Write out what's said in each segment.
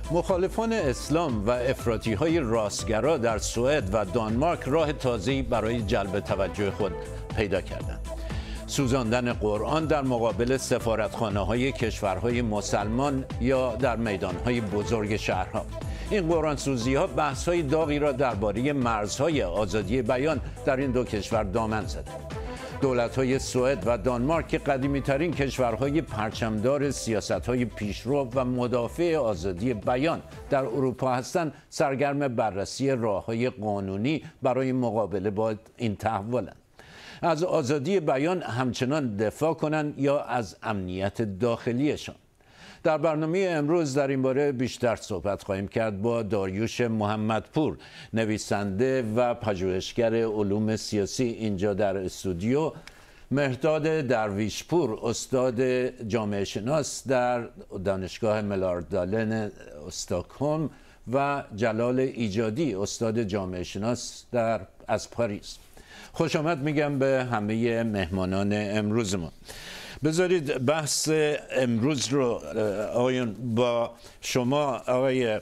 مخالفان اسلام و افراطی‌های راستگرا در سوئد و دانمارک راه تازه‌ای برای جلب توجه خود پیدا کردند. سوزاندن قرآن در مقابل سفارتخانه‌های کشورهای مسلمان یا در میدان‌های بزرگ شهرها. این قرآن‌سوزی‌ها بحث‌های داغی را درباره مرزهای آزادی بیان در این دو کشور دامن زدند. دولت‌های سوئد و دانمارک که قدیمی‌ترین کشورهای پرچمدار سیاست‌های پیشرو و مدافع آزادی بیان در اروپا هستند، سرگرم بررسی راه‌های قانونی برای مقابله با این تحولند. از آزادی بیان همچنان دفاع کنند یا از امنیت داخلیشان. در برنامه امروز در این باره بیشتر صحبت خواهیم کرد با داریوش محمدپور، نویسنده و پژوهشگر علوم سیاسی اینجا در استودیو، مهرداد درویشپور، استاد جامعه شناس در دانشگاه ملاردالن استکهلم و جلال ایجادی، استاد جامعه شناس از پاریس. خوش آمد میگم به همه مهمانان امروزمون. بذارید بحث امروز رو آقایون با شما آقای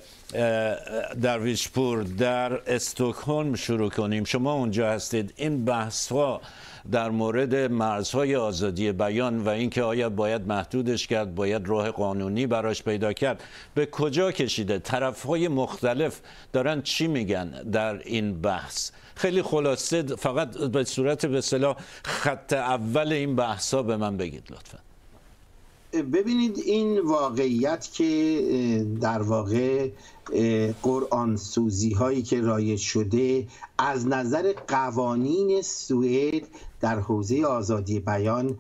درویشپور در استکهلم شروع کنیم. شما اونجا هستید. این بحث ها در مورد مرزهای آزادی بیان و اینکه آیا باید محدودش کرد، باید راه قانونی براش پیدا کرد، به کجا کشیده؟ طرفهای مختلف دارن چی میگن در این بحث؟ خیلی خلاصه فقط به صورت به اصطلاح خط اول این بحثا به من بگید لطفا. ببینید، این واقعیت که در واقع قرآن سوزی هایی که رایج شده از نظر قوانین سوئد در حوزه آزادی بیان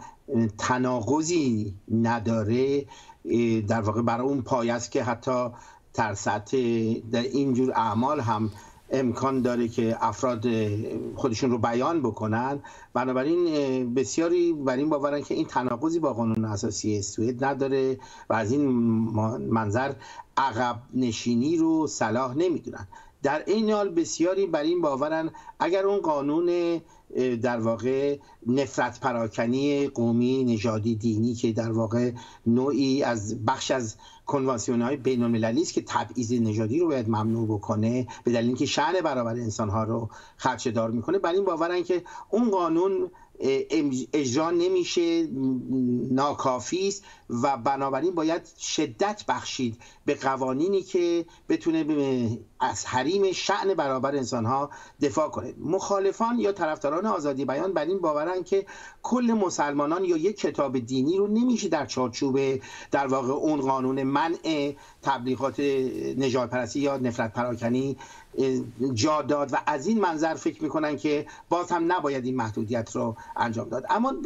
تناقضی نداره، در واقع برای اون پایه است که حتی در سطح در اینجور اعمال هم امکان داره که افراد خودشون رو بیان بکنن. بنابراین بسیاری بر این باورن که این تناقضی با قانون اساسی سوئد نداره و از این منظر عقب نشینی رو صلاح نمیدونن. در این حال بسیاری بر این باورن اگر اون قانون در واقع نفرت پراکنی قومی، نژادی، دینی که در واقع نوعی از بخش از کنوانسیون‌های بین‌المللی است که تبعیض نژادی رو باید ممنوع بکنه به دلیل اینکه شأن برابر انسان‌ها رو خدشه‌دار میکنه، بر این باورن که اون قانون اجرا نمیشه، ناکافی است و بنابراین باید شدت بخشید به قوانینی که بتونه از حریم شأن برابر انسان‌ها دفاع کنه. مخالفان یا طرفداران آزادی بیان بر این باورن که کل مسلمانان یا یک کتاب دینی رو نمیشه در چارچوب در واقع اون قانون منع تبلیغات نژادپرستی یا نفرت پراکنی جا داد و از این منظر فکر میکنن که باز هم نباید این محدودیت رو انجام داد. اما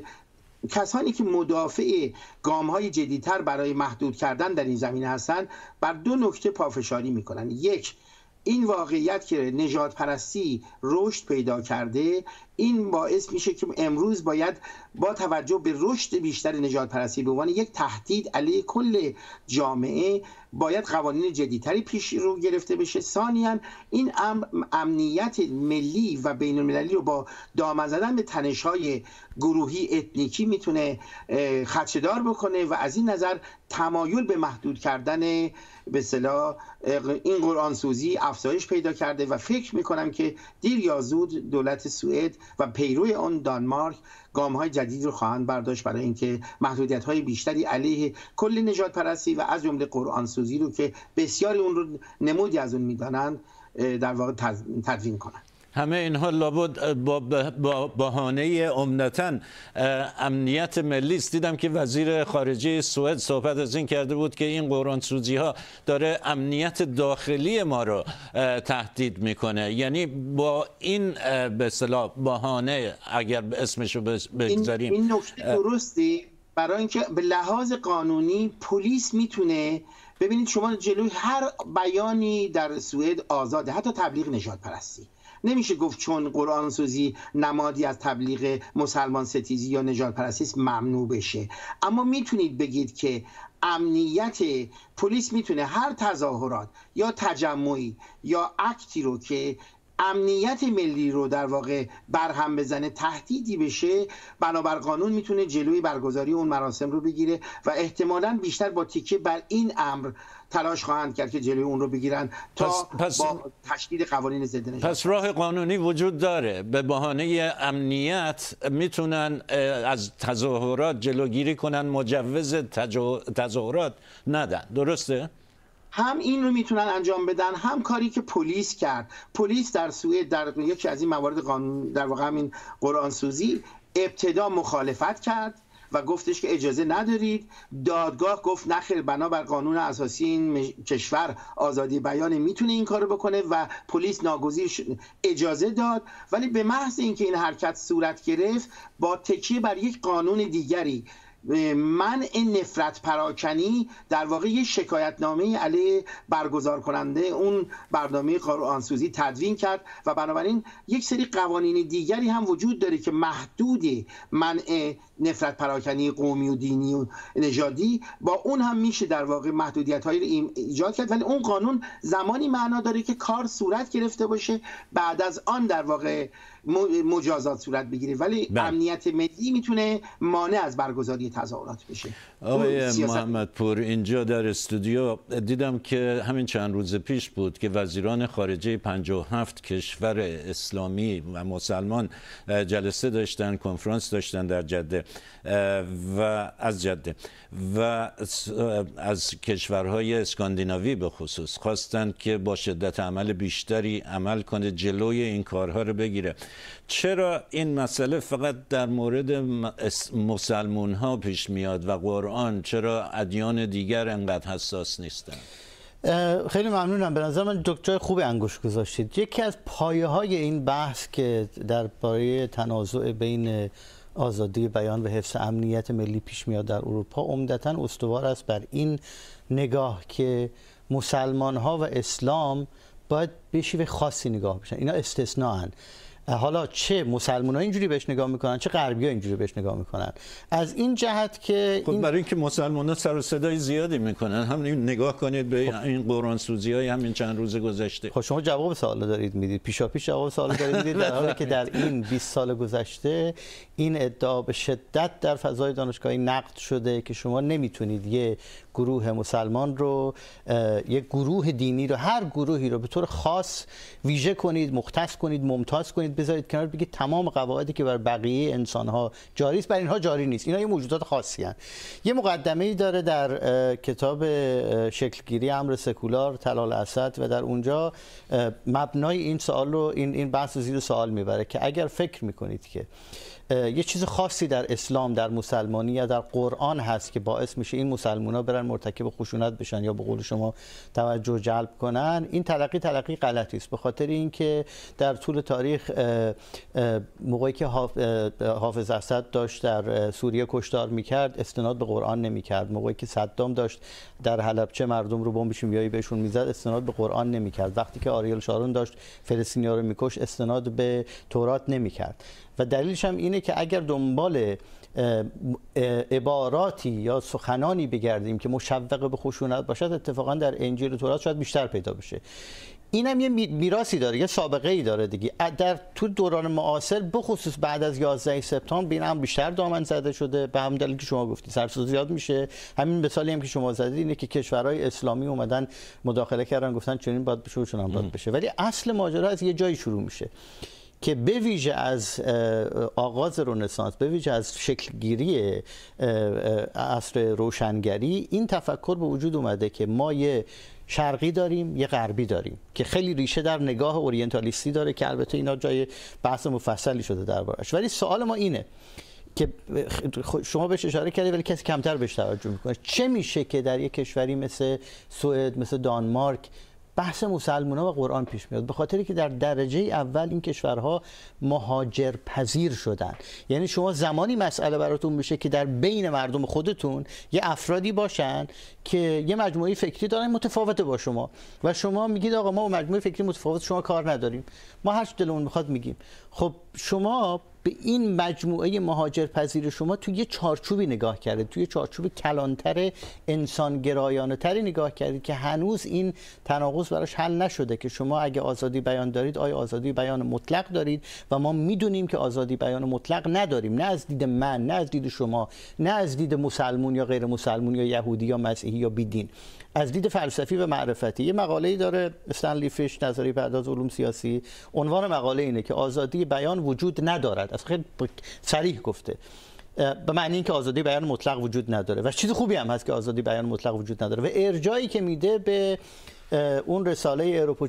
کسانی که مدافع گام‌های جدی‌تر برای محدود کردن در این زمینه هستند بر دو نکته پافشاری میکنن. یک، این واقعیت که نژادپرستی رشد پیدا کرده، این باعث میشه که امروز باید با توجه به رشد بیشتر نژادپرستی به عنوان یک تهدید علیه کل جامعه باید قوانین جدیدتری پیش رو گرفته بشه. ثانیاً این امنیت ملی و بین المللی رو با دامن زدن به تنش‌های گروهی اتنیکی میتونه خدشه‌دار بکنه و از این نظر تمایل به محدود کردن به اصطلاح این قرآن سوزی افزایش پیدا کرده و فکر میکنم که دیر یا زود دولت سوئد و پیروی آن دانمارک گام‌های جدید رو خواهند برداشت برای اینکه محدودیت‌های بیشتری علیه کل نژادپرستی و از جمله قرآن سوزی رو که بسیاری اون رو نمودی از اون می‌دانند در واقع تدوین کنند. همه اینها لابد با بهانه عمدتاً امنیت ملی است. دیدم که وزیر خارجه سوئد صحبت از این کرده بود که این قرآن سوزی ها داره امنیت داخلی ما رو تهدید میکنه. یعنی با این به اصطلاح بهانه اگر اسمشو بگذاریم این نکته درستی، برای اینکه به لحاظ قانونی پلیس میتونه، ببینید شما جلوی هر بیانی در سوئد آزاده، حتی تبلیغ نژادپرستی. نمیشه گفت چون قرآن سوزی نمادی از تبلیغ مسلمان ستیزی یا نژادپرستی است ممنوع بشه. اما میتونید بگید که امنیت پلیس میتونه هر تظاهرات یا تجمعی یا اکتی رو که امنیت ملی رو در واقع برهم بزنه، تهدیدی بشه، بنابر قانون میتونه جلوی برگزاری اون مراسم رو بگیره و احتمالاً بیشتر با تکیه بر این امر تلاش خواهند کرد که جلوی اون رو بگیرن تا با تشدید قوانین ضد نجات. پس راه قانونی وجود داره، به بهانه امنیت میتونن از تظاهرات جلوگیری کنن، مجوز تظاهرات ندن، درسته؟ هم این رو میتونن انجام بدن، هم کاری که پلیس کرد. پلیس در سوئد در یکی از این موارد قانون، در واقع همین قرآن سوزی، ابتدا مخالفت کرد و گفتش که اجازه ندارید. دادگاه گفت نخیر، بنابر قانون اساسی این کشور آزادی بیان میتونه این کارو بکنه و پلیس ناگزیر اجازه داد. ولی به محض اینکه این حرکت صورت گرفت، با تکیه بر یک قانون دیگری، منع نفرت پراکنی، در واقع یک شکایتنامه علیه برگزار کننده اون برنامه قرآنسوزی تدوین کرد و بنابراین یک سری قوانین دیگری هم وجود داره که محدود منع نفرت پراکنی قومی و دینی و نژادی، با اون هم میشه در واقع محدودیت‌هایی ایجاد کرد. ولی اون قانون زمانی معنا داره که کار صورت گرفته باشه، بعد از آن در واقع مجازات صورت بگیره. ولی امنیت ملی میتونه مانع از برگزاری تظاهرات بشه. آقای محمدپور، اینجا در استودیو دیدم که همین چند روز پیش بود که وزیران خارجه 57 کشور اسلامی و مسلمان جلسه داشتن، کنفرانس داشتن در جده و از کشورهای اسکاندیناوی به خصوص خواستند که با شدت عمل بیشتری عمل کنه، جلوی این کارها رو بگیره. چرا این مسئله فقط در مورد مسلمون ها پیش میاد و قرآن؟ چرا ادیان دیگر انقدر حساس نیستن؟ خیلی ممنونم. به نظر من جای خوب انگشت گذاشتید. یکی از پایه های این بحث که درباره تنازع بین آزادی بیان و حفظ امنیت ملی پیش میاد در اروپا، عمدتاً استوار است بر این نگاه که مسلمان ها و اسلام باید به شیوه خاصی نگاه بشن. اینا استثناءن. حالا چه مسلمان ها اینجوری بهش نگاه میکنن، چه غربی ها اینجوری بهش نگاه میکنن. از این جهت که خب برای اینکه مسلمان ها سر و صدای زیادی میکنن، همین نگاه کنید به این قرآن سوزی های همین چند روز گذشته. خب شما جواب سوال دارید میدید، پیشا پیش جواب سوال دارید میدید، در حالی که در این 20 سال گذشته این ادعا به شدت در فضای دانشگاهی نقد شده که شما نمیتونید یه گروه مسلمان رو، یک گروه دینی رو، هر گروهی رو به طور خاص ویژه کنید، مختص کنید، ممتاز کنید، بذارید کنار، بگید تمام قواعدی که بر بقیه انسان‌ها جاری است بر اینها جاری نیست. اینا یه موجودات خاصی هستند. یه مقدمه‌ای داره در کتاب شکلگیری امر سکولار طلال اسد و در اونجا مبنای این سوال رو، این بحث رو زیر سوال میبره که اگر فکر میکنید که یه چیز خاصی در اسلام، در مسلمانی یا در قرآن هست که باعث میشه این مسلمان‌ها برن مرتکب خشونت بشن یا به قول شما توجه جلب کنن، این تلقی غلطی است. به خاطر اینکه در طول تاریخ موقعی که حافظ اسد داشت در سوریه کشتار میکرد استناد به قرآن نمیکرد، موقعی که صدام داشت در حلبچه مردم رو بمب شیمیایی بهشون میزد استناد به قرآن نمیکرد، وقتی که آریل شارون داشت فلسطینی‌ها رو میکش استناد به تورات نمیکرد. و دلیلش هم اینه که اگر دنبال عباراتی یا سخنانی بگردیم که مشوق به خشونت باشد، اتفاقا در انجیل و تورات شاید بیشتر پیدا بشه. اینم یه میراثی داره، یه سابقه ای داره دیگه. در تو دوران معاصر بخصوص بعد از 11 سپتامبر این هم بیشتر دامن زده شده، به همین دلیل که شما گفتی سرسوزی زیاد میشه. همین مثالی هم که شما زدید اینه که کشورهای اسلامی اومدن مداخله کردن، گفتن چنین باید بشه و چنان باید بشه. ولی اصل ماجرا از یه جایی شروع میشه که به ویژه از آغاز رنسانس، به ویژه از شکلگیری عصر روشنگری، این تفکر به وجود اومده که ما یه شرقی داریم، یه غربی داریم که خیلی ریشه در نگاه اورینتالیستی داره که البته اینا جای بحث مفصلی شده دربارش. ولی سوال ما اینه که شما بهش اشاره کردید ولی کسی کمتر بهش توجه میکنه، چه میشه که در یک کشوری مثل سوئد، مثل دانمارک بحث مسلمان‌ها و قرآن پیش میاد؟ به خاطری که در درجه اول این کشورها مهاجر پذیر شدن. یعنی شما زمانی مسئله براتون میشه که در بین مردم خودتون یه افرادی باشن که یه مجموعه فکری دارن متفاوت با شما و شما میگید آقا ما با مجموعه فکری متفاوت شما کار نداریم، ما هر چی دلمون میخواد میگیم. خب شما به این مجموعه مهاجرپذیر شما توی یه چارچوبی نگاه کردید، توی چارچوب کلانتر انسانگرایانه تری نگاه کردید که هنوز این تناقض براش حل نشده که شما اگه آزادی بیان دارید آیا آزادی بیان مطلق دارید و ما میدونیم که آزادی بیان مطلق نداریم، نه از دید من، نه از دید شما، نه از دید مسلمون یا غیر مسلمون یا یهودی یا مسیحی یا بیدین، از دید فلسفی و معرفتی. یه مقاله‌ای داره استنلی فیش، نظریه پرداز علوم سیاسی، عنوان مقاله اینه که آزادی بیان وجود ندارد. از خیلی صریح گفته، به معنی اینکه آزادی بیان مطلق وجود نداره و چیز خوبی هم هست که آزادی بیان مطلق وجود نداره. و ارجایی که میده به اون رساله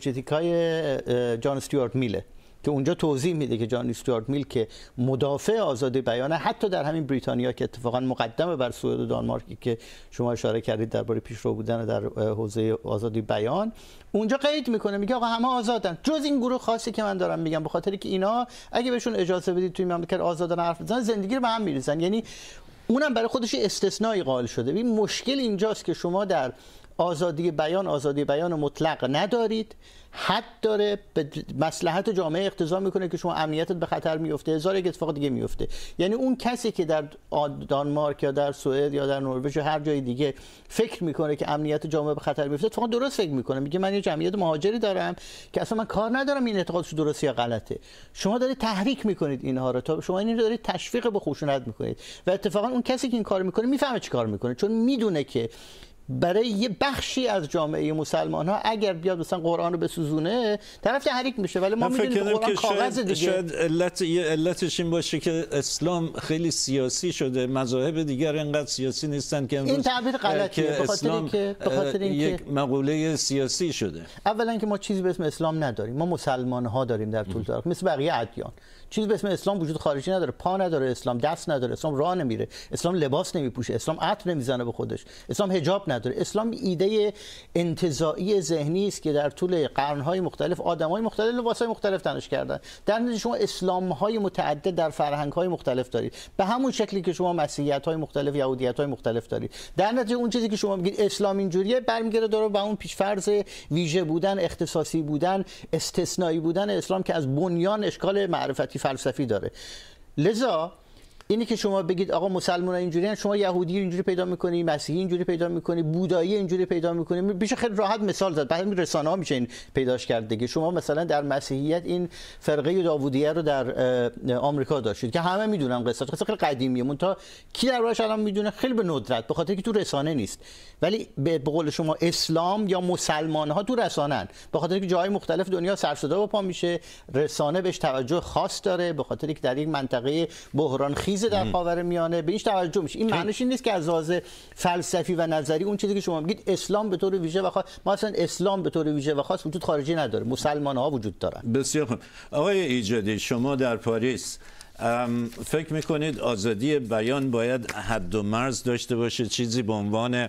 ایروپوژتیکای جان استیوارت میله که اونجا توضیح میده که جان استیوارت میل که مدافع آزادی بیان حتی در همین بریتانیا که اتفاقا مقدمه بر سوئد و دانمارکی که شما اشاره کردید درباره پیشرو بودن در حوزه آزادی بیان، اونجا قید میکنه، میگه آقا همه آزادن جز این گروه خاصی که من دارم میگم، به خاطر که اینا اگه بهشون اجازه بدید توی مملکت آزادانه حرف بزنن زندگی رو به هم میریزن. یعنی اونم برای خودش استثنایی قائل شده. این مشکل اینجاست که شما در آزادی بیان مطلق ندارید، حد داره، به مصلحت جامعه اقتضا میکنه که شما امنیتت به خطر میفته، هزار یک اتفاق دیگه میفته. یعنی اون کسی که در دانمارک یا در سوئد یا در نروژ یا هر جای دیگه فکر میکنه که امنیت جامعه به خطر میفته، اتفاقا درست فکر میکنه، میگه من یه جمعیت مهاجری دارم که اصلا من کار ندارم این اعتقادش درست یا غلطه. شما دارید تحریک میکنید اینها رو، تا شما این رو دارید تشویق به خشونت میکنید و اتفاقا اون کسی که این کار میکنه میفهمه چی کار میکنه، چون میدونه که برای یه بخشی از جامعه مسلمان ها اگر بیاد مثلا قرآن رو بسوزونه طرف تحریک میشه، ولی ما میدونیم قرآن کاغذ دیگه. شاید علتش این باشه که اسلام خیلی سیاسی شده، مذاهب دیگر اینقدر سیاسی نیستن که این تعبیر غلطیه، به خاطر اینکه یک مقوله سیاسی شده. اولا که ما چیزی به اسم اسلام نداریم، ما مسلمان ها داریم در طول تاریخ مثل بقیه ادیان. چیزی به اسم اسلام وجود خارجی نداره، پا نداره اسلام، دست نداره اسلام، راه نمیره اسلام، لباس نمیپوشه اسلام، عطر نمیزنه به خودش اسلام، حجاب نداره اسلام. ایده انتزاعی ذهنی است که در طول قرن‌های مختلف آدم‌های مختلف لباس‌های مختلف تنش کردن. در نتیجه شما اسلام‌های متعدد در فرهنگ‌های مختلف دارید، به همون شکلی که شما مسیحیت‌های مختلف، یهودیت‌های مختلف دارید. در نتیجه اون چیزی که شما میگید اسلام اینجوریه برمیگره داره به اون پیش‌فرض ویژه بودن، اختصاصی بودن، استثنایی بودن اسلام که از بنیان اشکال معرفتی فلسفی داره. لذا اینی که شما بگید آقا مسلمان‌ها اینجوریان، شما یهودی اینجوری پیدا می‌کنی، مسیحی اینجوری پیدا می‌کنی، بودایی اینجوری پیدا می‌کنی، میشه خیلی راحت مثال زد. بعد رسانه‌ها میشه این پیداش کرد دیگه. شما مثلا در مسیحیت این فرقه داوودیه رو در آمریکا داشتید که همه میدونن قصه خیلی قدیمیه، منتها کی دربارش الان میدونه؟ خیلی به ندرت، به خاطر که تو رسانه نیست. ولی به قول شما اسلام یا مسلمان‌ها تو رسانه‌ان، به خاطر که جای مختلف دنیا سر صدا و پا میشه، رسانه بهش توجه خاص داره، به خاطر که در یک منطقه بحران خیز در خاورمیانه بهش توجه میشه. این معنیش این نیست که از لحاظ فلسفی و نظری اون چیزی که شما میگید اسلام به طور ویژه و خاص، ما اصلا اسلام به طور ویژه و خاص وجود خارجی نداره، مسلمان‌ها وجود دارن. بسیار خوب. آقای ایجادی، شما در پاریس فکر میکنید آزادی بیان باید حد و مرز داشته باشه، چیزی به عنوان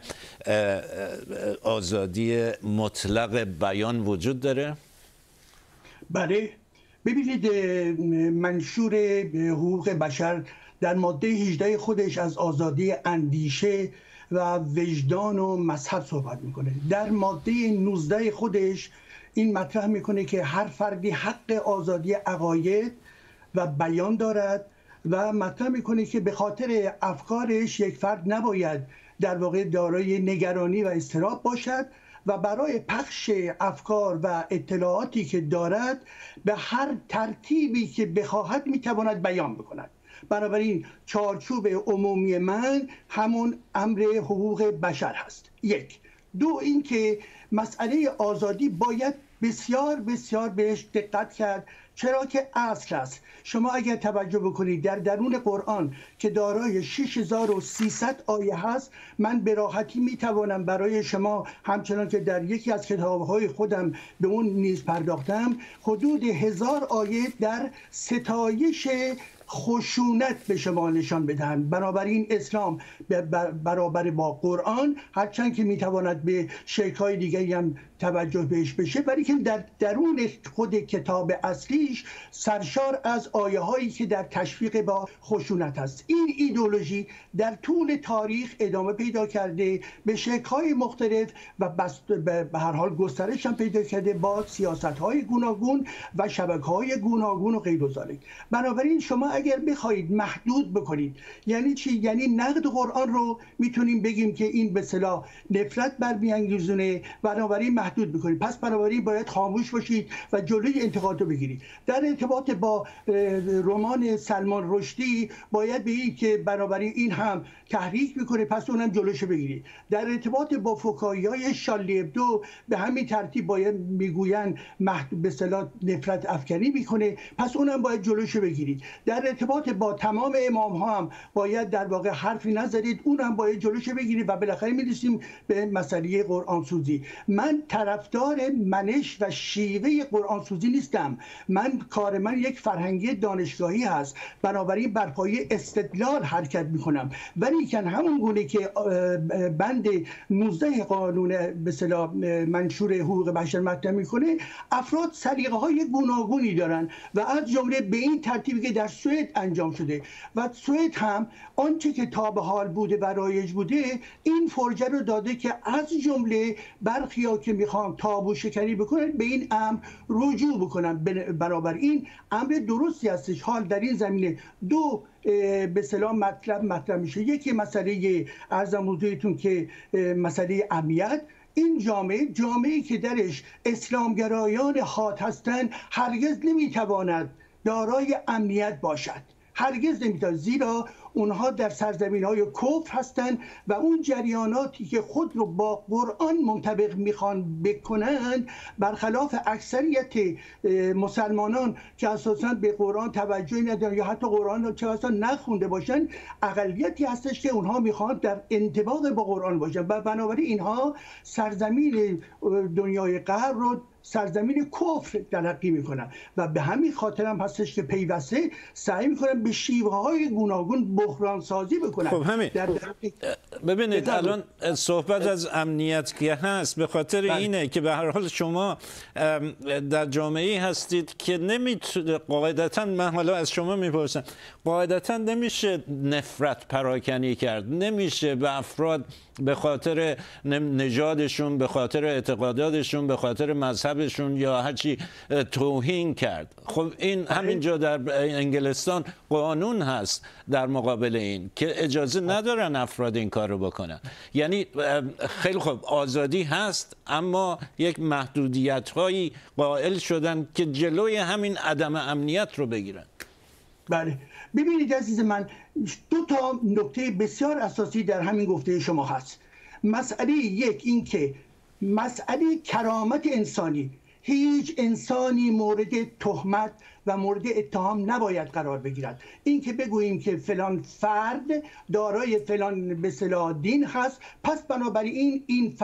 آزادی مطلق بیان وجود داره؟ بله، ببینید منشور حقوق بشر در ماده 18 خودش از آزادی اندیشه و وجدان و مذهب صحبت میکنه. در ماده 19 خودش این مطرح میکنه که هر فردی حق آزادی عقاید و بیان دارد و مطرح میکنه که به خاطر افکارش یک فرد نباید در واقع دارای نگرانی و اضطراب باشد و برای پخش افکار و اطلاعاتی که دارد به هر ترتیبی که بخواهد میتواند بیان بکند. بنابراین چارچوب عمومی من همون امر حقوق بشر هست. یک. دو، این که مسئله آزادی باید بسیار بسیار بهش دقت کرد، چرا که اصل است. شما اگر توجه بکنید در درون قرآن که دارای 6300 آیه هست، من به راحتی میتوانم برای شما، همچنان که در یکی از کتابهای خودم به اون نیز پرداختم، حدود 1000 آیه در ستایش خشونت به شما نشان بدهند. بنابراین اسلام برابر با قرآن، هرچند که میتواند به شکل‌های دیگری هم توجه بهش بشه، ولی که در درون خود کتاب اصلیش سرشار از آیه هایی که در تشویق با خشونت است. این ایدئولوژی در طول تاریخ ادامه پیدا کرده به شکل‌های مختلف و به هر حال گسترش هم پیدا کرده با سیاست‌های گوناگون و شبکه‌های گوناگون و غیر ذالک. بنابراین شما اگر بخواید محدود بکنید، یعنی چی؟ یعنی نقد قرآن رو میتونیم بگیم که این به اصطلاح نفرت برمیانگیزونه، بنابراین محدود بکنید. پس بنابراین باید خاموش باشید و جلوی انتقاد رو بگیرید. در ارتباط با رمان سلمان رشدی باید بگید که بنابراین این هم تحریک میکنه، پس اونم جلوشو بگیرید. در ارتباط با فکاهی‌های شارلی ابدو به همین ترتیب باید میگویند به اصطلاح نفرت افکنی میکنه، پس اونم باید جلوشو بگیرید. در ارتباط با تمام امام ها هم باید در واقع حرفی نزدید، اونم باید جلوشو بگیرید و بالاخره میرسیم به مسئله قرآن سوزی. من طرفدار منش و شیوه قرآن سوزی نیستم. کار من یک فرهنگی دانشگاهی هست، بنابراین بر پایه استدلال حرکت میکنم. ولی که همون گونه که بند 19 قانون به اصطلاح منشور حقوق بشر مطرح میکنه، افراد سلیقه های گوناگونی دارن و از جمله به این ترتیبی که در سوئد انجام شده و سوئد هم آنچه که تا به حال بوده و رایج بوده این فرجه رو داده که از جمله برخیا که میخوان تابو شکنی بکنن به این امر رجوع بکنن. بنابراین امر درستی هستش. حال در این زمینه دو به اصطلاح مطلب میشه. یکی مسئله ارزم حضورتون که مسئله امنیت. این جامعه‌ای که درش اسلامگرایان حاد هستند هرگز نمیتواند دارای امنیت باشد، هرگز نمیتواند، زیرا اونها در سرزمین‌های کفر هستند و اون جریاناتی که خود رو با قرآن منطبق میخوان بکنند، برخلاف اکثریت مسلمانان که اساساً به قرآن توجهی ندارن یا حتی قرآن رو چه اصلا نخونده باشن، اقلیتی هستش که اونها میخوان در انطباق با قرآن باشن و بنابراین اینها سرزمین دنیای غرب رو سرزمین کفر تلقی میکنن و به همین خاطر هم هستش که پیوسته سعی میکنن به شیوه های گوناگون بحران سازی بکنن. خب همین ببینید الان صحبت از امنیت که هست به خاطر اینه که به هر حال شما در جامعه‌ای هستید که نمیتونه قاعدتاً، من حالا از شما میپرسم، قاعدتاً نمیشه نفرت پراکنی کرد، نمیشه به افراد به خاطر نژادشون، به خاطر اعتقاداتشون، به خاطر مذهبشون یا هرچی توهین کرد. خب این همینجا در انگلستان قانون هست در مقابل این که اجازه ندارن افراد این کار رو بکنن. یعنی خیلی خوب آزادی هست اما یک محدودیت هایی قائل شدن که جلوی همین عدم امنیت رو بگیرن. بله ببینید عزیز من، دو تا نکته بسیار اساسی در همین گفته شما هست. مسئله یک این که مسئله کرامت انسانی، هیچ انسانی مورد تهمت و مورد اتهام نباید قرار بگیرد. این که بگوییم که فلان فرد دارای فلان به اصطلاح دین هست، پس بنابراین این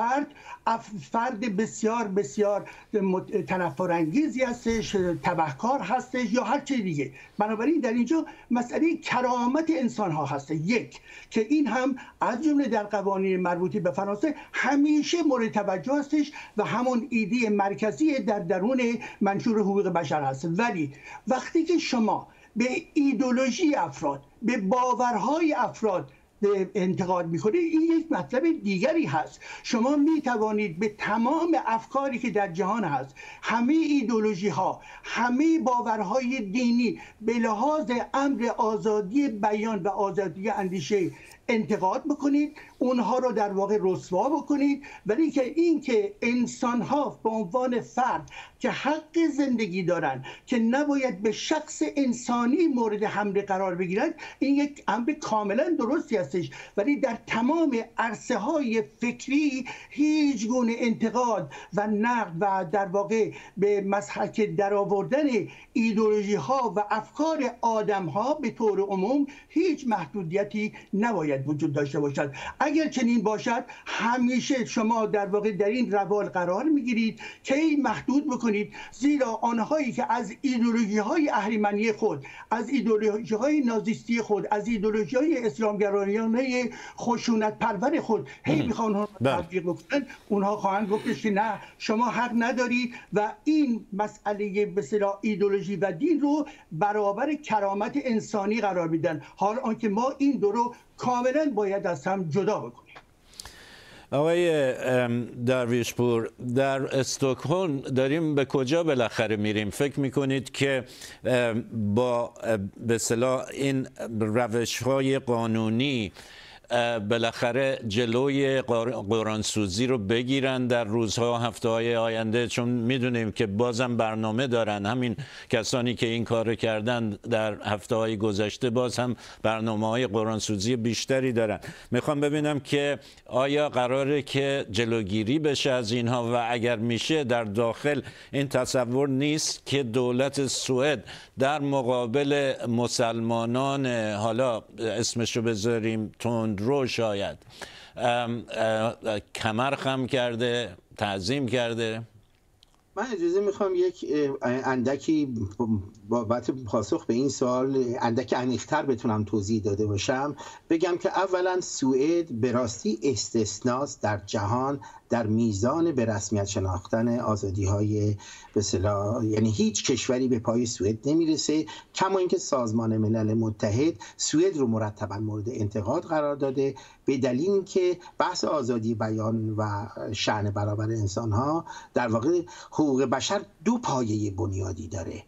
فرد بسیار بسیار تنفرانگیزی هستش، تبهکار هستش یا هر چیز دیگه. بنابراین در اینجا مسئله کرامت انسان ها هست. یک که این هم از جمله در قوانین مربوطه به فرانسه همیشه مورد توجه هستش و همون ایده مرکزی در درون منشور حقوق بشر هست. ولی وقتی که شما به ایدئولوژی افراد، به باورهای افراد انتقاد میکنید، این یک مطلب دیگری هست. شما میتوانید به تمام افکاری که در جهان هست، همه ایدئولوژی ها، همه باورهای دینی به لحاظ امر آزادی بیان و آزادی اندیشه انتقاد بکنید، اونها رو در واقع رسوا بکنید، ولی که این که انسان ها به عنوان فرد که حق زندگی دارن که نباید به شخص انسانی مورد حمله قرار بگیرند، این یک امر کاملا درستی هستش. ولی در تمام عرصه های فکری هیچ گونه انتقاد و نقد و در واقع به مسحک درآوردن ایدئولوژی ها و افکار آدم ها به طور عموم هیچ محدودیتی نباید وجود داشته باشد. اگر چنین باشد همیشه شما در واقع در این روال قرار میگیرید که این محدود بکنید، زیرا آنهایی که از ایدئولوژی های اهریمنی خود، از ایدئولوژی های نازیستی خود، از ایدئولوژی های اسلامگرایانه خشونت پرور خود هی میخوان تطبیق بکنن، اونها خواهند گفتش که نه شما حق ندارید و این مسئله به اصطلاح ایدئولوژی و دین رو برابر کرامت انسانی قرار میدن، حال آنکه ما این دو رو کاملا باید از هم جدا بکنیم. آقای درویشپور، در استکهلم داریم به کجا بالاخره میریم؟ فکر میکنید که با به اصطلاح این روش‌های قانونی بالاخره جلوی قرآنسوزی رو بگیرن در روزها هفته‌های آینده؟ چون میدونیم که بازم برنامه دارن، همین کسانی که این کار کردن در هفته‌های گذشته باز هم برنامه‌های قرآنسوزی بیشتری دارن. میخوام ببینم که آیا قراره که جلوگیری بشه از اینها و اگر میشه در داخل این تصور نیست که دولت سوئد در مقابل مسلمانان، حالا اسمشو بذاریم تندرو، شاید کمر خم کرده، تعظیم کرده؟ من اجازه میخوام یک اندکی بابت پاسخ به این سوال اندکی عمیق‌تر بتونم توضیح داده باشم. بگم که اولا سوئد به راستی استثناست در جهان در میزان به رسمیت شناختن آزادی‌های به اصطلاح، یعنی هیچ کشوری به پای سوئد نمیرسه، کما اینکه سازمان ملل متحد سوئد رو مرتبا مورد انتقاد قرار داده به دلیل اینکه بحث آزادی بیان و شأن برابر انسان‌ها، در واقع حقوق بشر دو پایه بنیادی داره: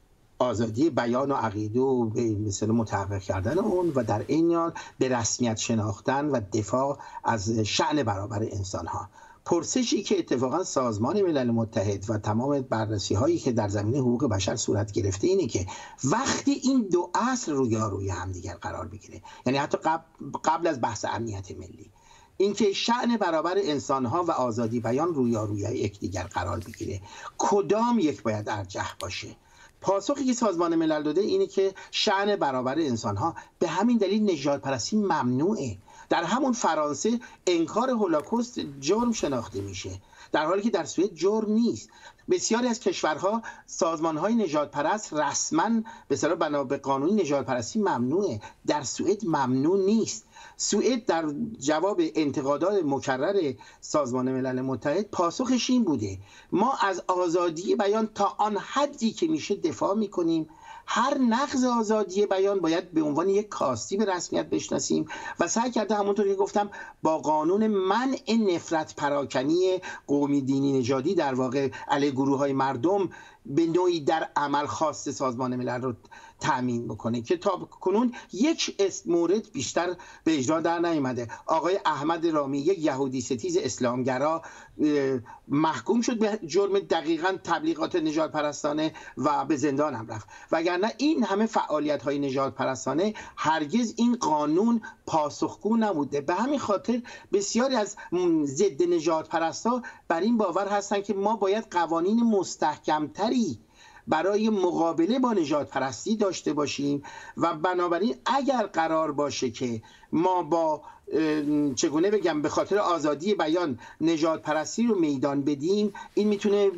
آزادی بیان و عقیده و به مثل متحقق کردن اون و در این حال به رسمیت شناختن و دفاع از شأن برابر انسان‌ها. پرسشی که اتفاقا سازمان ملل متحد و تمام بررسی هایی که در زمینه حقوق بشر صورت گرفته اینه که وقتی این دو اصل روی همدیگر قرار بگیره، یعنی حتی قبل از بحث امنیت ملی، اینکه شأن برابر انسان‌ها و آزادی بیان روی یکدیگر قرار بگیره، کدام یک باید ارجح باشه؟ پاسخی که سازمان ملل داده اینه که شأن برابر انسان‌ها به همین دلیل نژادپرستی ممنوعه. در همون فرانسه انکار هولوکاست جرم شناخته میشه، در حالی که در سوئد جرم نیست. بسیاری از کشورها سازمان‌های نژادپرست رسما به اصطلاح بنا به قانون نژادپرستی ممنوعه، در سوئد ممنوع نیست. سوئد در جواب انتقادات مکرر سازمان ملل متحد پاسخش این بوده: ما از آزادی بیان تا آن حدی که میشه دفاع میکنیم، هر نقض آزادی بیان باید به عنوان یک کاستی به رسمیت بشناسیم و سعی کرده همونطور که گفتم با قانون منع نفرت پراکنی قومی، دینی، نژادی در واقع علیه گروه‌های مردم به نوعی در عمل خواست سازمان ملل رو تأمین بکنه که تا کنون یک مورد بیشتر به اجرا در نیامده. آقای احمد رامی، یک یهودی ستیز اسلامگرا، محکوم شد به جرم دقیقاً تبلیغات نژادپرستانه و به زندان هم رفت. وگرنه این همه فعالیت‌های نژادپرستانه هرگز این قانون پاسخگو نبوده. به همین خاطر بسیاری از ضد نژادپرستا بر این باور هستند که ما باید قوانین مستحکم‌تری برای مقابله با نژادپرستی داشته باشیم و بنابراین اگر قرار باشه که ما با چگونه بگم به خاطر آزادی بیان نژادپرستی رو میدان بدیم، این میتونه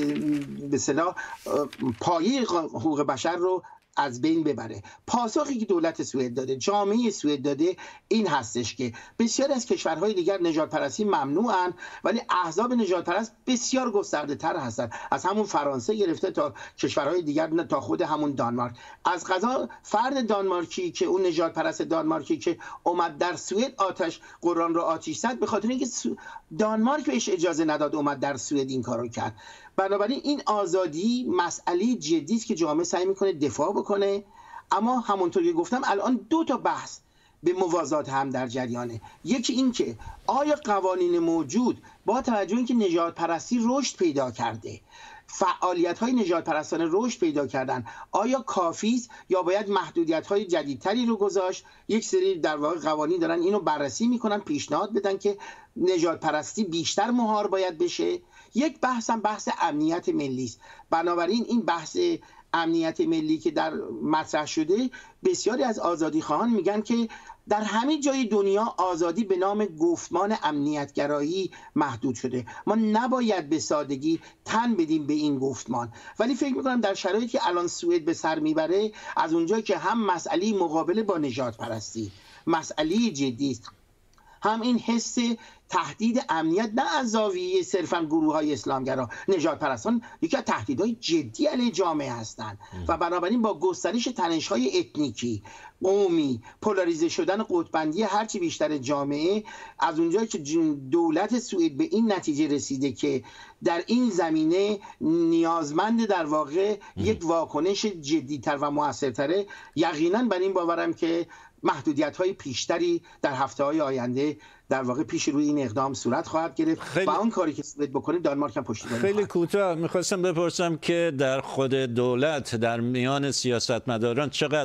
به اصطلاح پایه حقوق بشر رو از بین ببره. پاسخی که دولت سوئد داده، جامعه سوئد داده، این هستش که بسیاری از کشورهای دیگر نژادپرستی ممنوعن، ولی احزاب نژادپرست بسیار گسترده تر هستن، از همون فرانسه گرفته تا کشورهای دیگر، تا خود همون دانمارک. از قضا فرد دانمارکی که اون نژادپرست دانمارکی که اومد در سوئد آتش قرآن رو آتش زد، به خاطر اینکه دانمارک بهش اجازه نداد اومد در سوئد این کارو کرد. بنابراین این آزادی مسئله جدی است که جامعه سعی میکنه دفاع بکنه، اما همونطور که گفتم الان دو تا بحث به موازات هم در جریانه. یکی این که آیا قوانین موجود با توجه اینکه نژادپرستی رشد پیدا کرده، فعالیت‌های نژادپرستانه رشد پیدا کردن، آیا کافی است یا باید محدودیت‌های جدیدتری رو گذاشت؟ یک سری در واقع قوانین دارن اینو بررسی میکنن، پیشنهاد بدن که نژادپرستی بیشتر مهار باید بشه. یک بحث هم بحث امنیت ملی است. بنابراین این بحث امنیت ملی که در مطرح شده، بسیاری از آزادیخواهان میگن که در همه جای دنیا آزادی به نام گفتمان امنیتگرایی محدود شده، ما نباید به سادگی تن بدیم به این گفتمان. ولی فکر میکنم در شرایطی که الان سوئد به سر میبره، از اونجایی که هم مسئله مقابله با نژادپرستی مسئله جدی است، هم این حس تهدید امنیت نه از زاویه صرفا گروه‌های اسلامگرا، نژاد پرستان یکی از تهدیدهای جدی علیه جامعه هستند و بنابراین با گسترش تنش‌های اتنیکی، قومی، پولاریزه شدن قطب‌بندی هرچی بیشتر جامعه، از اونجایی که دولت سوئد به این نتیجه رسیده که در این زمینه نیازمند در واقع یک واکنش جدی‌تر و موثرتره، یقیناً بر این باورم که محدودیت‌های پیشتری در هفته‌های آینده در واقع پیش روی این اقدام صورت خواهد گرفت و اون کاری که سوئد بکنه دانمارک هم پشتیبانی خواهد. خیلی کوتاه میخواستم بپرسم که در خود دولت، در میان سیاستمداران چقدر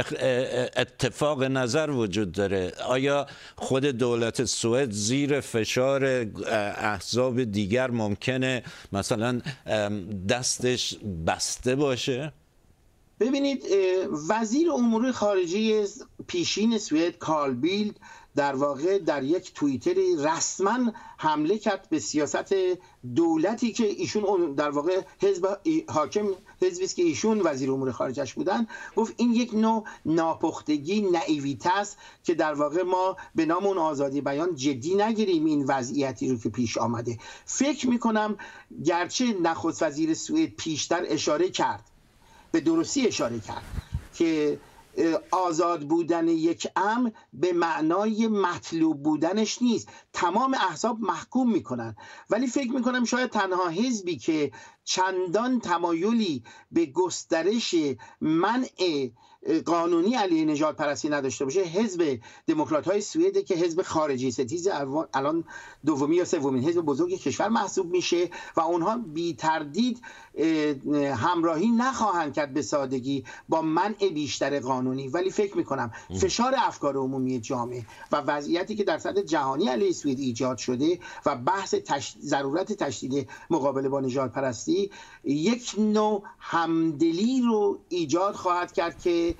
اتفاق نظر وجود داره؟ آیا خود دولت سوئد زیر فشار احزاب دیگر ممکنه مثلا دستش بسته باشه؟ ببینید، وزیر امور خارجه پیشین سوئد کارل بیلد در واقع در یک توییتری رسما حمله کرد به سیاست دولتی که ایشون در واقع حزب حاکم، حزبی است که ایشون وزیر امور خارجش بودن. گفت این یک نوع ناپختگی، نائیویته است که در واقع ما به نام اون آزادی بیان جدی نگیریم این وضعیتی رو که پیش آمده. فکر میکنم گرچه نخست وزیر سوئد پیشتر اشاره کرد، به درستی اشاره کرد که آزاد بودن یک امر به معنای مطلوب بودنش نیست، تمام احزاب محکوم میکنن، ولی فکر میکنم شاید تنها حزبی که چندان تمایلی به گسترش منع قانونی علیه نژاد پرستی نداشته باشه حزب دموکرات های سوئد که حزب خارجی ستیز الان دومی یا سومین حزب بزرگ کشور محسوب میشه و اونها بی تردید همراهی نخواهند کرد به سادگی با منع بیشتر قانونی، ولی فکر میکنم فشار افکار عمومی جامعه و وضعیتی که در سطح جهانی علیه سوئد ایجاد شده و بحث ضرورت تشدید مقابله با نژاد پرستی یک نوع همدلی رو ایجاد خواهد کرد که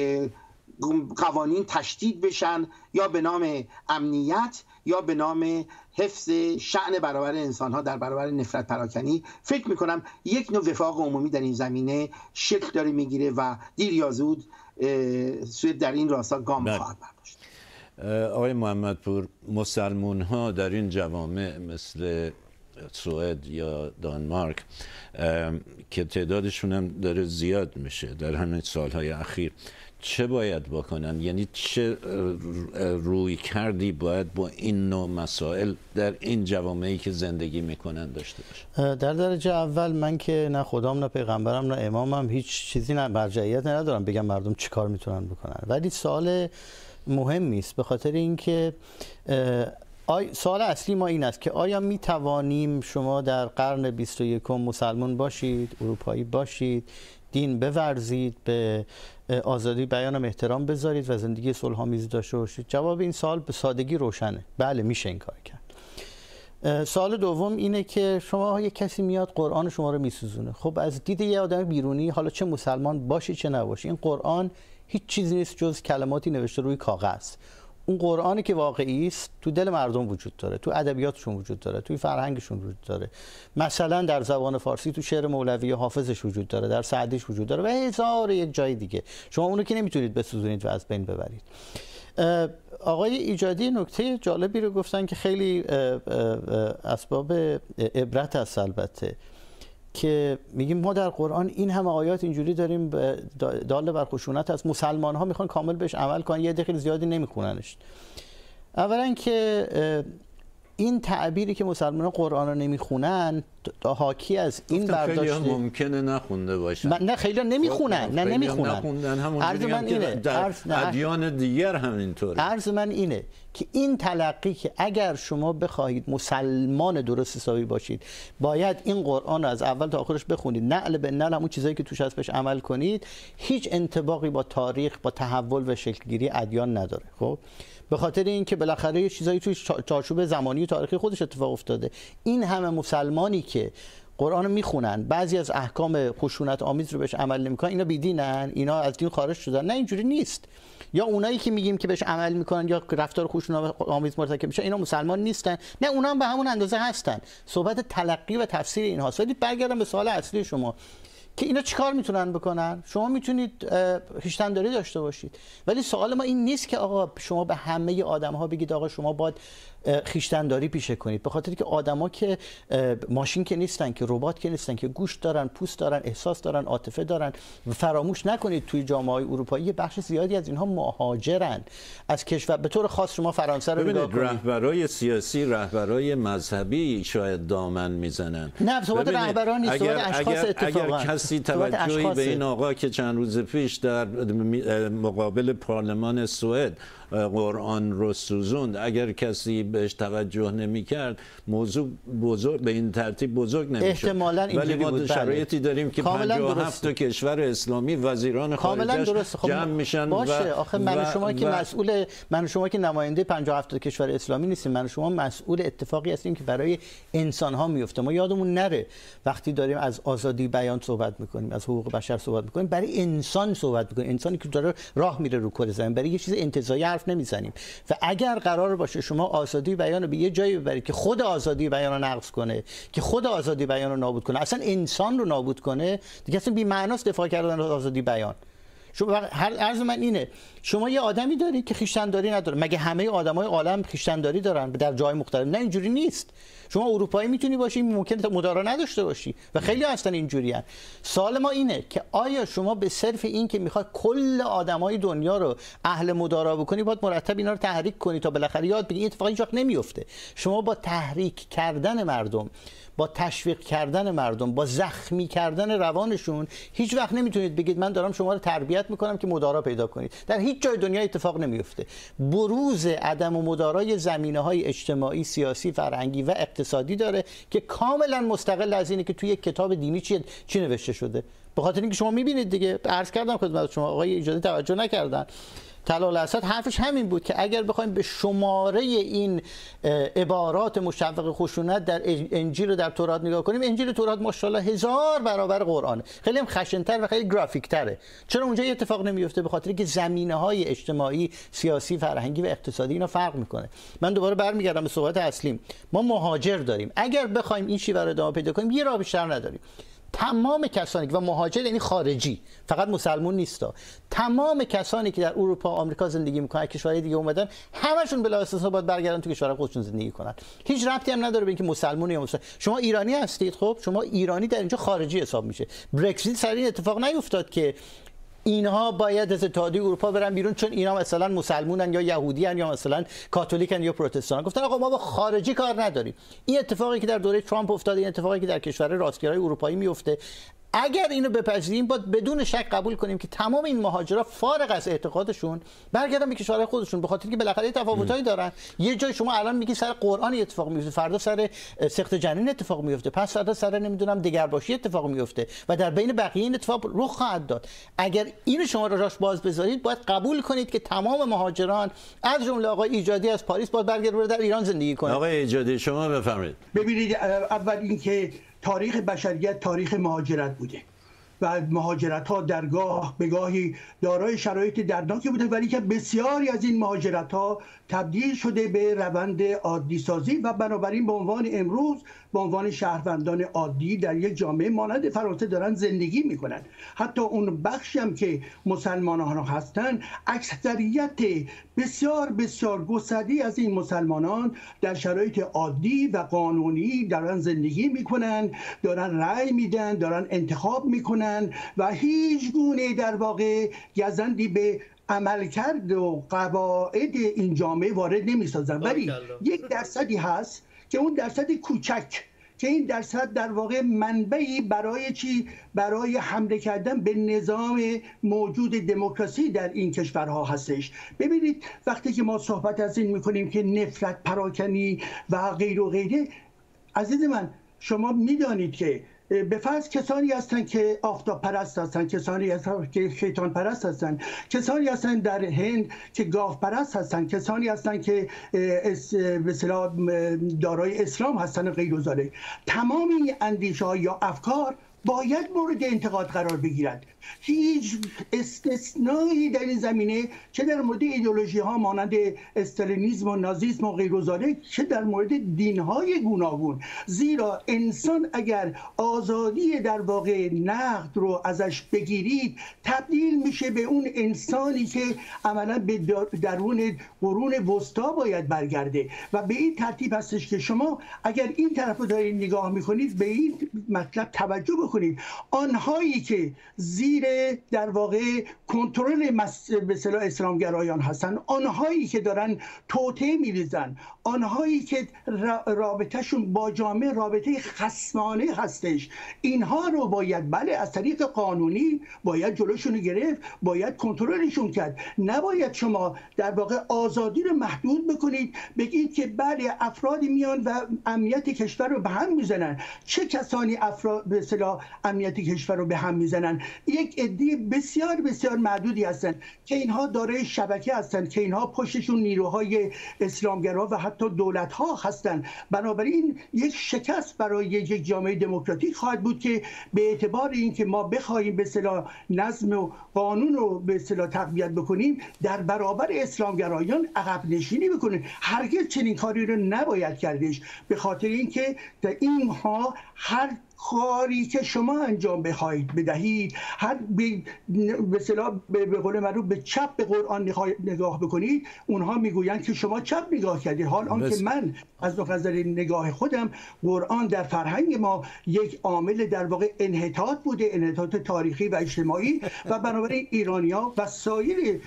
قوانین تشدید بشن، یا به نام امنیت یا به نام حفظ شأن برابر انسان‌ها در برابر نفرت پراکنی. فکر می‌کنم یک نوع وفاق عمومی در این زمینه شکل داره میگیره و دیر یا زود سوئد در این راستا گام خواهد برداشت. آقای محمدپور، مسلمان‌ها در این جوامع مثل سوئد یا دانمارک که تعدادشون هم داره زیاد میشه در همین سالهای اخیر، چه باید بکنن؟ یعنی چه روی کردی باید با این نوع مسائل در این جوامعی که زندگی میکنن داشته باشه؟ در درجه اول من که نه خدام نه پیغمبرم نه امامم هیچ چیزی نه مرجعیت ندارم بگم مردم چی کار میتونن بکنن، ولی سوال مهمی است، به خاطر اینکه سوال اصلی ما این است که آیا می توانیم شما در قرن 21 مسلمان باشید، اروپایی باشید، دین بورزید، به آزادی بیان احترام بذارید و زندگی صلح‌آمیز داشته باشید؟ جواب این سوال به سادگی روشنه، بله میشه این کار کرد. سوال دوم اینه که شما یک کسی میاد قرآن شما رو میسوزونه. خب از دید یه آدم بیرونی، حالا چه مسلمان باشی چه نباشی، این قرآن هیچ چیزی نیست جز کلماتی نوشته روی کاغذ. اون قرآنی که واقعی است تو دل مردم وجود داره، تو ادبیاتشون وجود داره، توی فرهنگشون وجود داره. مثلا در زبان فارسی تو شعر مولوی حافظش وجود داره، در سعدیش وجود داره و هزار یک جای دیگه. شما اونو که نمیتونید بسوزونید و از بین ببرید. آقای ایجادی نکته جالبی رو گفتن که خیلی اسباب عبرت است البته، که میگیم ما در قرآن این همه آیات اینجوری داریم دال بر خشونت است، مسلمان ها میخوان کامل بهش عمل کنن، یه خیلی زیادی نمیخوننش. اولا که این تعبیری که مسلمان ها قرآن رو نمیخونن حاکی از این برداشته. خیلی ممکنه نخونده باشن. نه خیلی نمیخونن، نه نمیخونن. عرض من اینه در ادیان دیگر همینطوره. عرض من اینه که این تلقی که اگر شما بخواهید مسلمان درست حسابی باشید باید این قرآن رو از اول تا آخرش بخونید، نعل به نعل همون چیزایی که توش هست بهش عمل کنید، هیچ انطباقی با تاریخ، با تحول و شکلگیری ادیان نداره. خب به خاطر اینکه بالاخره یه چیزایی توی چارچوب زمانی و تاریخی خودش اتفاق افتاده. این همه مسلمانی که قرآن رو میخونن بعضی از احکام خشونت آمیز رو بهش عمل نمیکنن، اینا بیدینن، اینا از دین خارج شدن؟ نه، اینجوری نیست. یا اونایی که میگیم که بهش عمل میکنن یا رفتار خشونت آمیز مرتکب میشن، اینا مسلمان نیستن؟ نه، اونا هم به همون اندازه هستن. صحبت تلقی و تفسیر اینهاست. ولی برگردم به سوال اصلی شما که اینا چیکار میتونن بکنن؟ شما میتونید خویشتن‌داری داشته باشید، ولی سوال ما این نیست که آقا شما به همه آدم‌ها بگید آقا شما باید خویشتن‌داری پیشه کنید، به خاطر که آدما که ماشین که نیستن، که ربات که نیستن، که گوش دارن، پوست دارن، احساس دارن، عاطفه دارن. فراموش نکنید توی جامعه‌های اروپایی بخش زیادی از اینها مهاجرن از کشور. به طور خاص شما فرانسه رو نگاه کنید، رهبرای سیاسی، رهبرای مذهبی شاید دامن میزنن. نه، صحبت رهبران نیست، صحبت اشخاص. اتفاقا اگر کسی توجهی به این آقا که چند روز پیش در مقابل پارلمان سوئد قرآن رو سوزوند، اگر کسی بهش توجه نمی‌کرد موضوع بزرگ به این ترتیب بزرگ نمی‌شد. احتمالاً ولی ما شرایطی داریم که 57 تا کشور اسلامی وزیران خارجش جمع میشن. باشه، آخه من و شما که نماینده 57 تا کشور اسلامی نیستیم. من و شما مسئول اتفاقی هستیم که برای انسان‌ها میفته. ما یادمون نره وقتی داریم از آزادی بیان صحبت می‌کنیم، از حقوق بشر صحبت می‌کنیم، برای انسان صحبت می‌کنیم، انسانی که داره راه میره رو کره زمین، برای یه چیز انتزاعی نمیزنیم. و اگر قرار باشه شما آزادی بیان رو به یه جایی ببرید که خود آزادی بیان رو نقض کنه، که خود آزادی بیان رو نابود کنه، اصلا انسان رو نابود کنه، دیگه اصلا بی‌معناست دفاع کردن از آزادی بیان. شما عرض من اینه، شما یه آدمی دارید که خویشتن‌داری نداره. مگه همه آدمای عالم خویشتن‌داری دارن در جای مختلف؟ نه، اینجوری نیست. شما اروپایی میتونی باشی، ممکنه مدارا نداشته باشی و خیلی هستن اینجوریان. سوال ما اینه که آیا شما به صرف این که میخواد کل آدمای دنیا رو اهل مدارا بکنی، باید مرتب اینا رو تحریک کنی تا بالاخره یاد بگیری؟ این اتفاقی هیچ وقت نمیفته. شما با تحریک کردن مردم، با تشویق کردن مردم، با زخمی کردن روانشون هیچ وقت نمیتونید بگید من دارم شما رو تربیت میکنم که مدارا پیدا کنید. در هیچ جای دنیا اتفاق نمیفته. بروز عدم مدارای زمینه‌های اجتماعی، سیاسی، فرهنگی و اقتصادی داره که کاملا مستقل از اینه که توی یک کتاب دینی چی نوشته شده. به خاطر اینکه شما میبینید دیگه، عرض کردم خدمت شما، آقای ایجادی توجه نکردن. طلال اسد حرفش همین بود که اگر بخوایم به شماره این عبارات مشوق خشونت در انجیل و در تورات نگاه کنیم، انجیل تورات ماشاءالله 1000 برابر قرآنه، خیلی هم خشن‌تر و خیلی گرافیک‌تره. چرا اونجا یه اتفاق نمیفته؟ به خاطر اینکه زمینه‌های اجتماعی، سیاسی، فرهنگی و اقتصادی اینا فرق میکنه. من دوباره برمیگردم به صحبت اصلیم. ما مهاجر داریم. اگر بخوایم این شیوه رو ادامه پیدا کنیم، یه راه بیشتر نداریم. تمام کسانی که و مهاجر یعنی خارجی، فقط مسلمون نیستا، تمام کسانی که در اروپا، آمریکا زندگی میکنن، کشورهای دیگه اومدن، همشون بلا استثنا باید برگردن تو کشورهای خودشون زندگی کنن. هیچ ربطی هم نداره به اینکه مسلمون یا مسلمان. شما ایرانی هستید، خب شما ایرانی در اینجا خارجی حساب میشه. برکزیت سر این اتفاق نیفتاد که اینها باید از اتحادیه اروپا برن بیرون چون اینا مثلا مسلمونن یا یهودیان یا مثلا کاتولیکن یا پروتستان. گفتن آقا ما با خارجی کار نداریم. این اتفاقی که در دوره ترامپ افتاد، این اتفاقی که در کشورهای راستگرای اروپایی میفته، اگر اینو بپذیریم باید بدون شک قبول کنیم که تمام این مهاجرا فارغ از اعتقادشون برگردن به کشورهای خودشون، به خاطر که بالاخره تفاوتایی دارن. یه جای شما الان میگی سر قرآن اتفاق میفته، فردا سر سقط جنین اتفاق میفته، پس فردا سر نمیدونم دگرباشی اتفاق میفته و در بین بقیه این اتفاق رخ خواهد داد. اگر اینو شما راش باز بذارید، باید قبول کنید که تمام مهاجران از جمله آقای ایجادی از پاریس باید برگردن در ایران زندگی کنن. آقای ایجادی شما بفرمایید. ببینید، اول اینکه تاریخ بشریت تاریخ مهاجرت بوده و مهاجرت ها در گاه به گاهی دارای شرایط دردناکی بوده، ولی که بسیاری از این مهاجرت ها تبدیل شده به روند عادی سازی و بنابراین به عنوان امروز به عنوان شهروندان عادی در یک جامعه مانند فرانسه دارن زندگی میکنن. حتی اون بخشی هم که مسلمانان هستن، اکثریت بسیار بسیار گسترده‌ای از این مسلمانان در شرایط عادی و قانونی دارن زندگی میکنن، دارن رأی میدن، دارن انتخاب میکنن و هیچ گونه در واقع گزندی به عملکرد و قواعد این جامعه وارد نمیسازن. ولی یک درصدی هست که اون درصد کوچک، که این درصد در واقع منبعی برای چی؟ برای حمله کردن به نظام موجود دموکراسی در این کشورها هستش. ببینید وقتی که ما صحبت از این میکنیم که نفرت پراکنی و غیر و غیره، عزیز من شما میدانید که به فرض کسانی هستند که آفتاب پرست هستند، کسانی هستند که شیطان پرست هستند، کسانی هستند در هند که گاو پرست هستند، کسانی هستند که به اصطلاح دارای اسلام هستند و غیر و ذالک. تمام این اندیشه ها یا افکار باید مورد انتقاد قرار بگیرد. هیچ استثنایی در این زمینه، چه در مورد ایدئولوژی ها مانند استالینیسم و نازیسم و غیر و ذالک، چه در مورد دین های گوناگون. زیرا انسان اگر آزادی در واقع نقد رو ازش بگیرید، تبدیل میشه به اون انسانی که عملا به درون قرون وسطا باید برگرده. و به این ترتیب هستش که شما اگر این طرف رو دارید نگاه میکنید، به این مطلب توجه بکنید. آنهایی که زیر در واقع کنترل به اصطلاح اسلامگرایان هستن، آنهایی که دارن توطئه میریزن، آنهایی که رابطهشون با جامعه رابطه خصمانه هستش، اینها رو باید بله از طریق قانونی باید جلوشون گرفت، باید کنترلشون کرد. نباید شما در واقع آزادی رو محدود بکنید، بگید که بله افرادی میان و امنیت کشور رو به هم میزنن. چه کسانی به اصطلاح امنیت کشور رو به هم میزنن؟ یک عده بسیار بسیار معدودی هستن که اینها دارای شبکه هستن، که اینها پشتشون نیروهای اسلامگرا و حتی دولت ها هستن. بنابراین یک شکست برای یک جامعه دموکراتیک خواهد بود که به اعتبار اینکه ما بخوایم به اصطلاح نظم و قانون رو به اصطلاح تقویت بکنیم، در برابر اسلامگرایان عقب نشینی بکنیم. هرگز چنین کاری رو نباید کردش، به خاطر اینکه اینها هر کاری که شما انجام بخواهید بدهید، هر به اصطلاح به قول معروف به چپ به قرآن نگاه بکنید، اونها میگویند که شما چپ نگاه کردید، حال آنکه من از نظر نگاه خودم قرآن در فرهنگ ما یک عامل در واقع انحطاط بوده، انحطاط تاریخی و اجتماعی، و بنابراین ایرانی‌ها و سایر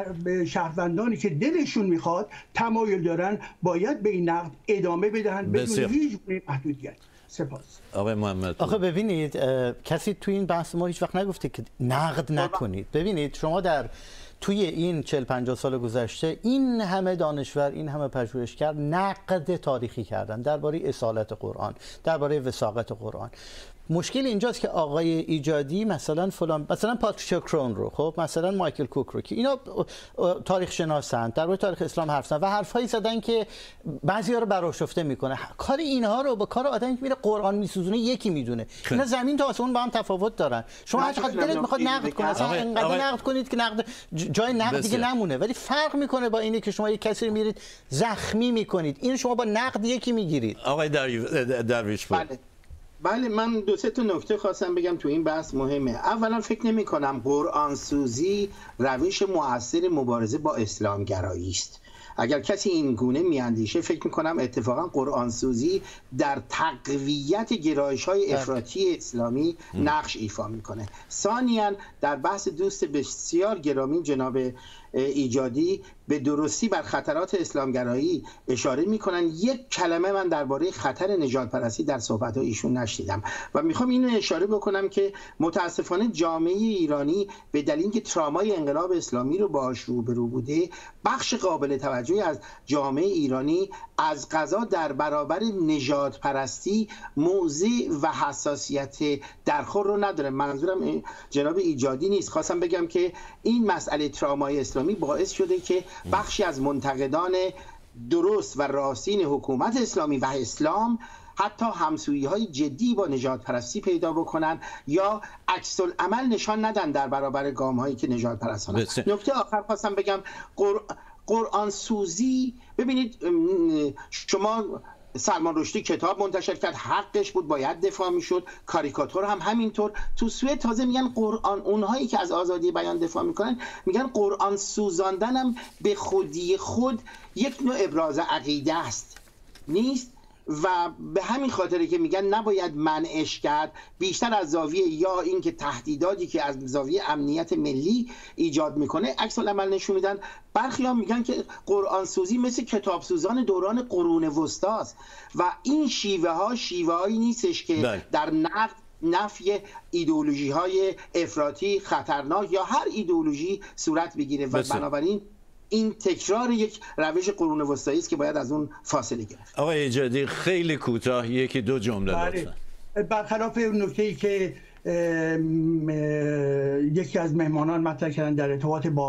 شهروندانی که دلشون میخواد تمایل دارن باید به این نقد ادامه بدهند بدون هیچ گونه محدودیت. سپاس. آقای محمد. آخه ببینید کسی توی این بحث ما هیچ وقت نگفته که نقد نکنید. ببینید شما توی این 40-50 سال گذشته این همه دانشور، این همه پژوهشگر نقد تاریخی کردن درباره اصالت قرآن، درباره وساقت قرآن. مشکل اینجاست که آقای ایجادی مثلا پاتریشیا کرون رو، خب مثلا مایکل کوک رو، که اینا تاریخ شناسن، درباره تاریخ اسلام حرف زدن و حرفایی زدن که بعضیا رو برآشفته میکنه. کار اینها رو با کار آدمی که میره قرآن میسوزونه یکی میدونه. اینا زمین تا آسمون با هم تفاوت دارن. شما هر چقدر دلت میخواد نقد کنید، اصلا انقدر نقد کنید که جای نقد دیگه نمونه، ولی فرق میکنه با اینی که شما یک کسی رو میرید زخمی میکنید. این شما با نقد یکی میگیرید. آقای درویش بله، من 2-3 تا نکته خواستم بگم تو این بحث مهمه. اولا فکر نمی کنم قرآن سوزی روش مؤثر مبارزه با اسلامگرایی است. اگر کسی این گونه میاندیشه، فکر میکنم اتفاقا قرآن سوزی در تقویت گرایش‌های افراطی اسلامی نقش ایفا میکنه. ثانیاً در بحث دوست بسیار گرامی جناب ایجادی به درستی بر خطرات اسلامگرایی اشاره میکنن. یک کلمه من درباره خطر نژاد پرستی در صحبت‌های ایشون نشنیدم و میخوام اینو اشاره بکنم که متاسفانه جامعه ایرانی به دلیل اینکه ترامای انقلاب اسلامی رو باهاش روبرو بوده، بخش قابل توجهی از جامعه ایرانی از قضا در برابر نژاد پرستی موضع و حساسیت درخور رو نداره. منظورم جناب ایجادی نیست، خواستم بگم که این مسئله ترامای اسلامی باعث شده که بخشی از منتقدان درست و راستین حکومت اسلامی و اسلام حتی همسویی‌های جدی با نژاد پرستی پیدا بکنن یا عکس العمل نشان ندن در برابر گام‌هایی که نژاد پرستانه. نکته آخر خواستم بگم، قرآن سوزی، ببینید شما سلمان رشدی کتاب منتشر کرد، حقش بود، باید دفاع میشد. کاریکاتور هم همینطور. تو سوئد تازه میگن قرآن، اونهایی که از آزادی بیان دفاع میکنن میگن قرآن سوزاندن هم به خودی خود یک نوع ابراز عقیده است، نیست؟ و به همین خاطره که میگن نباید منعش کرد، بیشتر از زاویه یا اینکه تهدیداتی که از زاویه امنیت ملی ایجاد میکنه عکس العمل نشون میدن. برخی ها میگن که قرآن سوزی مثل کتاب سوزان دوران قرون وسطی است و این شیوه هایی نیستش که در نقد نفی ایدئولوژی های افراطی خطرناک یا هر ایدئولوژی صورت بگیره و بنابراین این تکرار یک روش قرون وسطایی است که باید از اون فاصله گرفت. آقای ایجادی خیلی کوتاه 1-2 جمله لطفا. برخلاف نکته‌ای که یکی از مهمانان مطرح کردن در ارتباط با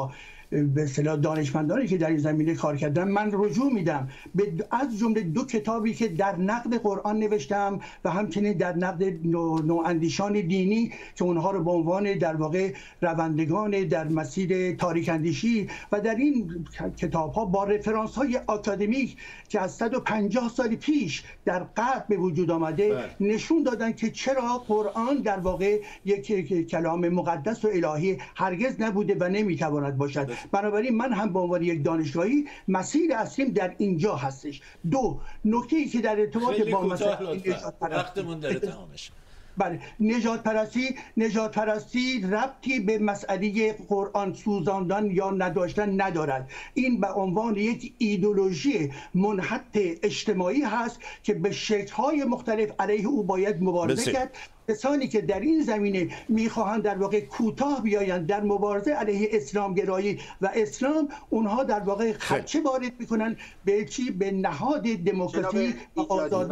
به اصطلاح دانشمندانی که در این زمینه کار کردن، من رجوع میدم به از جمله 2 کتابی که در نقد قرآن نوشتم و همچنین در نقد نواندیشان دینی که اونها رو به عنوان در واقع روندگان در مسیر تاریک اندیشی و در این کتاب ها با رفرانس های آکادمیک که از 150 سال پیش در غرب به وجود آمده نشون دادن که چرا قرآن در واقع یک کلام مقدس و الهی هرگز نبوده و نمیتواند باشد. بنابراین من هم به عنوان یک دانشگاهی مسیر اصلیم در اینجا هستش. 2 نکته‌ای که در ارتباط با وقتمون داره تمامش. بله، نژاد پرستی ربطی به مسئله قرآن سوزاندن یا نداشتن ندارد. این به عنوان یک ایدئولوژی منحط اجتماعی هست که به شکل‌های مختلف علیه او باید مبارزه کرد. کسانی که در این زمینه میخواهند در واقع کوتاه بیایند در مبارزه علیه اسلام گرایی و اسلام، اونها در واقع خدشه وارد میکنن به چی؟ به نهاد دموکراسی و آزادی.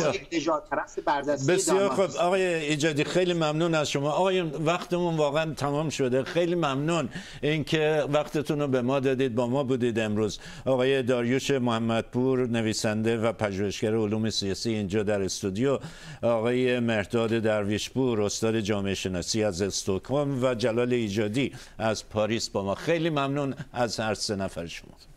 بسیار خوب آقای ایجادی، خیلی ممنون از شما. آقای وقتمون واقعا تمام شده. خیلی ممنون اینکه وقتتون رو به ما دادید، با ما بودید امروز. آقای داریوش محمدپور، نویسنده و پژوهشگر علوم سیاسی اینجا در استودیو، آقای مهرداد درویشپور، استاد جامعه شناسی از استکهلم و جلال ایجادی از پاریس با ما. خیلی ممنون از هر 3 نفر شما.